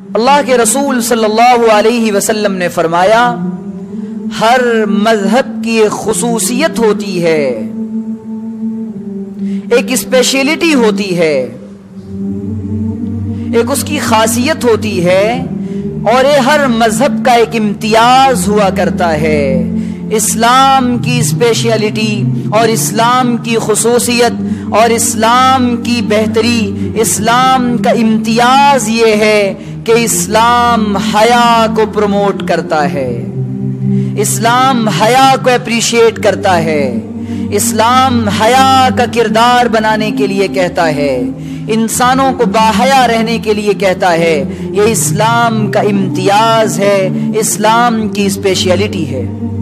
अल्लाह के रसूल सल्लल्लाहु अलैहि वसल्लम ने फरमाया, हर मजहब की एक खुसूसियत होती है, एक स्पेशलिटी होती है, एक उसकी खासियत होती है, और ये हर मजहब का एक इम्तियाज हुआ करता है। इस्लाम की स्पेशलिटी और इस्लाम की खुसूसियत और इस्लाम की बेहतरी, इस्लाम का इम्तियाज ये है कि इस्लाम हया को प्रमोट करता है, इस्लाम हया को अप्रिशिएट करता है, इस्लाम हया का किरदार बनाने के लिए कहता है, इंसानों को बाहया रहने के लिए कहता है। ये इस्लाम का इम्तियाज है, इस्लाम की स्पेशलिटी है।